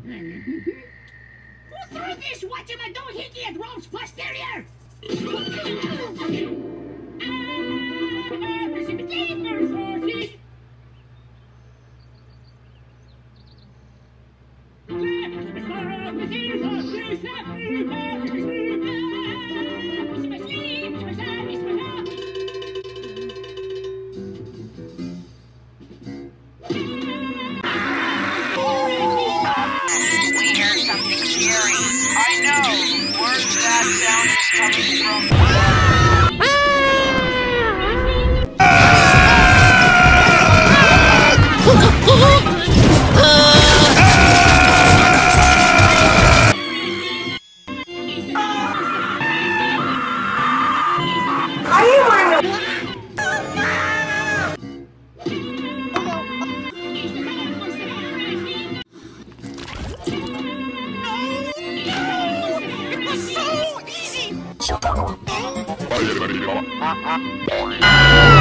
Who threw this whatchamadoohickey at Rolf's posterior? Precipitate our forces! I know! Where's that sound is coming from? Are you wearing a... It was so easy!